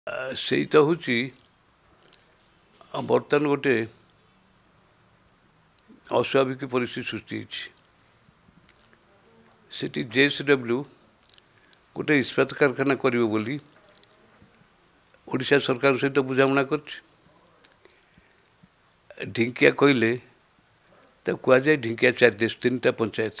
ସେଇଟା ହେଉଛି ବର୍ତ୍ତମାନ ଗୋଟେ ଅସ୍ୱାଭାବିକ ପରିସ୍ଥିତି ସୃଷ୍ଟି ହେଇଛି। ସେଠି JSW ଗୋଟେ ଇସ୍ପାତ କାରଖାନା କରିବ ବୋଲି ଓଡ଼ିଶା ସରକାର ସହିତ ବୁଝାମଣା କରିଛି। ଢିଙ୍କିଆ କହିଲେ ତାକୁ କୁହାଯାଏ ଢିଙ୍କିଆ 3ଟା ପଞ୍ଚାୟତ।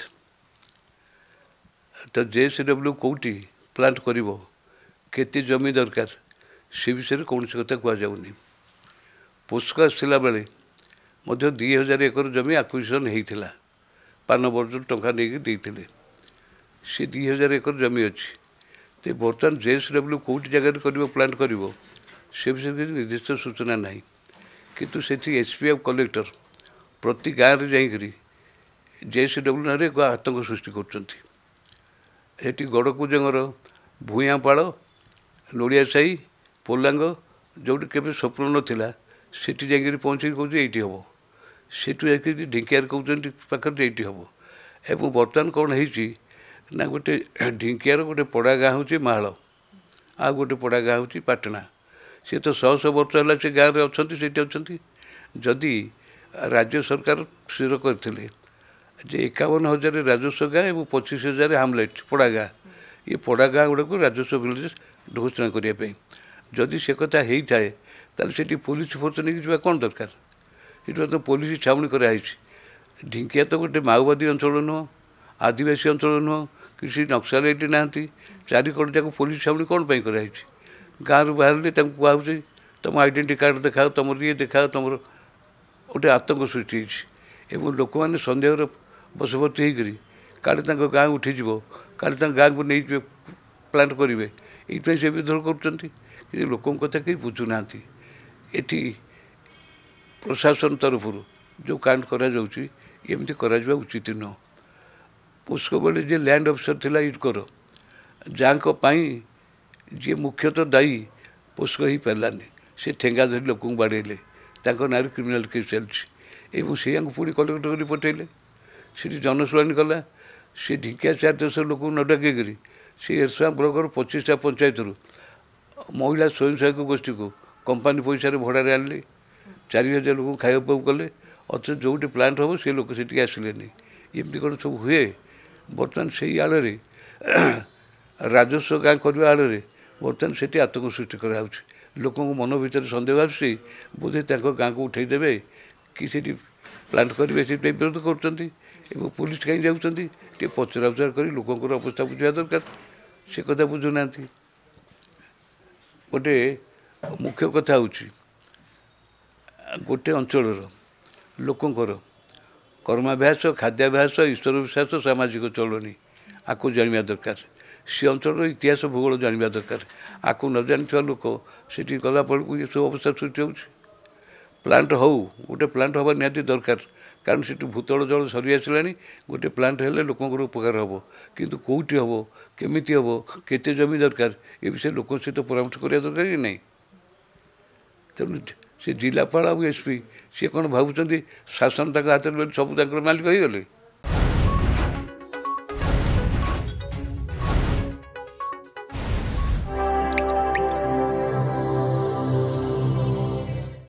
ତ JSW କେଉଁଠି ପ୍ଲାଣ୍ଟ କରିବ, କେତେ ଜମି ଦରକାର, ସେ ବିଷୟରେ କୌଣସି କଥା କୁହାଯାଉନି। ପୋସ୍କ ଆସିଲା ବେଳେ ମଧ୍ୟ 2000 ଏକର ଜମି ଆକ୍ୱିଜିସନ୍ ହେଇଥିଲା, ପାନ ବର୍ଜନ ଟଙ୍କା ନେଇକି ଦେଇଥିଲେ। ସେ 2000 ଏକର ଜମି ଅଛି। ତ ବର୍ତ୍ତମାନ JSW କେଉଁଠି ଜାଗାରେ କରିବ, ପ୍ଲାଣ୍ଟ କରିବ, ସେ ବିଷୟରେ କିଛି ନିର୍ଦ୍ଦିଷ୍ଟ ସୂଚନା ନାହିଁ। କିନ୍ତୁ ସେଠି SP ଆଉ କଲେକ୍ଟର ପ୍ରତି ଗାଁରେ ଯାଇକରି JSW ନାଁରେ ଏକ ଆତଙ୍କ ସୃଷ୍ଟି କରୁଛନ୍ତି। ଏଠି ଗଡ଼କୁଜଙ୍ଗର ଭୂୟାଁପାଳ, ନଡ଼ିଆ ସାହି, ପୋଲାଙ୍ଗ, ଯେଉଁଠି କେବେ ସ୍ୱପ୍ନ ନଥିଲା ସେଠି ଯାଇକରି ପହଞ୍ଚିକି କହୁଛି ଏଇଠି ହେବ। ସେଠୁ ଯାଇକରି ଢିଙ୍କିଆରେ କହୁଛନ୍ତି ପାଖରେ ଏଇଠି ହେବ। ଏବଂ ବର୍ତ୍ତମାନ କ'ଣ ହେଇଛି ନା ଗୋଟେ ଢିଙ୍କିଆର ଗୋଟେ ପଡ଼ା ଗାଁ ହେଉଛି ମାହାଳ, ଆଉ ଗୋଟେ ପଡ଼ା ଗାଁ ହେଉଛି ପାଟଣା। ସେ ତ ଶହ ଶହ ବର୍ଷ ହେଲା ସେ ଗାଁରେ ଅଛନ୍ତି, ସେଇଠି ଅଛନ୍ତି। ଯଦି ରାଜ୍ୟ ସରକାର ସ୍ଥିର କରିଥିଲେ ଯେ 51,000 ରାଜସ୍ୱ ଗାଁ ଏବଂ 25,000 ହାମଲେଟ୍ ପଡ଼ା ଗାଁ, ଏ ପଡ଼ା ଗାଁ ଗୁଡ଼ାକୁ ରାଜସ୍ୱ ଭିଲେଜ୍ ଘୋଷଣା କରିବା ପାଇଁ ଯଦି ସେ କଥା ହେଇଥାଏ, ତାହେଲେ ସେଠି ପୋଲିସ ଫୋର୍ସ ନେଇକି ଯିବା କ'ଣ ଦରକାର? ଏଠି ତ ପୋଲିସ ଛାଉଣି କରାହେଇଛି। ଢିଙ୍କିଆ ତ ଗୋଟେ ମାଓବାଦୀ ଅଞ୍ଚଳ ନୁହଁ, ଆଦିବାସୀ ଅଞ୍ଚଳ ନୁହଁ, କିଛି ନକ୍ସଲାଇଟ୍ ନାହାନ୍ତି। ଚାରିକଡ଼ ଯାକ ପୋଲିସ ଛାଉଣି କ'ଣ ପାଇଁ କରାହେଇଛି? ଗାଁରୁ ବାହାରିଲେ ତାଙ୍କୁ କୁହାହେଉଛି ତୁମ ଆଇଡେଣ୍ଟି କାର୍ଡ଼ ଦେଖାଅ, ତୁମର ଇଏ ଦେଖାଅ, ତୁମର ଗୋଟେ ଆତଙ୍କ ସୃଷ୍ଟି ହେଇଛି। ଏବଂ ଲୋକମାନେ ସନ୍ଦେହର ବଶବର୍ତ୍ତୀ ହେଇକରି କାଳେ ତାଙ୍କ ଗାଁ ଉଠିଯିବ, କାଳେ ତାଙ୍କ ଗାଁକୁ ନେଇଯିବେ, ପ୍ଲାଣ୍ଟ କରିବେ, ଏଇଥିପାଇଁ ସେ ବିଦ୍ରୋହ କରୁଛନ୍ତି। କିନ୍ତୁ ଲୋକଙ୍କ କଥା କେହି ବୁଝୁନାହାନ୍ତି। ଏଠି ପ୍ରଶାସନ ତରଫରୁ ଯେଉଁ କାଣ୍ଡ କରାଯାଉଛି, ଏମିତି କରାଯିବା ଉଚିତ ନୁହଁ। ପୋସ୍କ ବେଳେ ଯିଏ ଲ୍ୟାଣ୍ଡ ଅଫିସର ଥିଲା ଇଡ୍କୋର, ଯାହାଙ୍କ ପାଇଁ ଯିଏ ମୁଖ୍ୟତଃ ଦାୟୀ ପୋସ୍କ ହେଇପାରିଲାନି, ସେ ଠେଙ୍ଗା ଧରି ଲୋକଙ୍କୁ ବାଡ଼େଇଲେ, ତାଙ୍କ ନାଁରେ କ୍ରିମିନାଲ୍ କେସ୍ ଚାଲିଛି। ଏବଂ ସେଇଆଙ୍କୁ ପୁଣି କଲେକ୍ଟର କରି ପଠାଇଲେ, ସେଠି ଜନଶୁଣାଣି କଲା। ସେ ଢିଙ୍କିଆ 4-10 ଲୋକଙ୍କୁ ନ ଡାକିକରି ସେ ଏରସମା ବ୍ଲକର 25ଟା ପଞ୍ଚାୟତରୁ ମହିଳା ସ୍ୱୟଂ ସହାୟକ ଗୋଷ୍ଠୀକୁ କମ୍ପାନୀ ପଇସାରେ ଭଡ଼ାରେ ଆଣିଲେ, 4000 ଲୋକଙ୍କୁ ଖାଇବାକୁ କଲେ। ଅଥଚ ଯେଉଁଠି ପ୍ଲାଣ୍ଟ ହେବ ସେ ଲୋକ ସେଠିକି ଆସିଲେନି। ଏମିତି କ'ଣ ସବୁ ହୁଏ? ବର୍ତ୍ତମାନ ସେଇ ଆଳରେ ରାଜସ୍ୱ ଗାଁ କରିବା ଆଳରେ ବର୍ତ୍ତମାନ ସେଠି ଆତଙ୍କ ସୃଷ୍ଟି କରାହେଉଛି। ଲୋକଙ୍କ ମନ ଭିତରେ ସନ୍ଦେହ ଆସୁଛି ବୋଧେ ତାଙ୍କ ଗାଁକୁ ଉଠାଇ ଦେବେ କି ସେଠି ପ୍ଲାଣ୍ଟ କରିବେ, ସେଥିପାଇଁ ବିରୋଧ କରୁଛନ୍ତି। ଏବଂ ପୋଲିସ କାହିଁ ଯାଉଛନ୍ତି? ଟିକେ ପଚରା ଉଚରା କରି ଲୋକଙ୍କର ଅବସ୍ଥା ବୁଝିବା ଦରକାର। ସେ କଥା ବୁଝୁନାହାନ୍ତି। ଗୋଟେ ମୁଖ୍ୟ କଥା ହେଉଛି ଗୋଟେ ଅଞ୍ଚଳର ଲୋକଙ୍କର କର୍ମାଭ୍ୟାସ, ଖାଦ୍ୟାଭ୍ୟାସ, ଈଶ୍ୱର ବିଶ୍ୱାସ, ସାମାଜିକ ଚଳଣି ଆକୁ ଜାଣିବା ଦରକାର। ସେ ଅଞ୍ଚଳର ଇତିହାସ ଭୂଗୋଳ ଜାଣିବା ଦରକାର। ଆକୁ ନ ଜାଣିଥିବା ଲୋକ ସେଠି ଗଲାବେଳକୁ ଏସବୁ ଅବସ୍ଥା ସୃଷ୍ଟି ହେଉଛି। ପ୍ଲାଣ୍ଟ ହଉ, ଗୋଟେ ପ୍ଲାଣ୍ଟ ହେବା ନିହାତି ଦରକାର, କାରଣ ସେଠୁ ଭୂତଳ ଜଳ ସରି ଆସିଲାଣି। ଗୋଟେ ପ୍ଲାଣ୍ଟ ହେଲେ ଲୋକଙ୍କର ଉପକାର ହେବ, କିନ୍ତୁ କେଉଁଠି ହେବ, କେମିତି ହେବ, କେତେ ଜମି ଦରକାର, ଏ ବିଷୟରେ ଲୋକଙ୍କ ସହିତ ପରାମର୍ଶ କରିବା ଦରକାର କି ନାହିଁ? ତେଣୁ ସେ ଜିଲ୍ଲାପାଳ ଆଉ SP ସିଏ କ'ଣ ଭାବୁଛନ୍ତି ଶାସନ ତାଙ୍କ ହାତରେ ସବୁ ତାଙ୍କର ମାଲିକ ହେଇଗଲେ?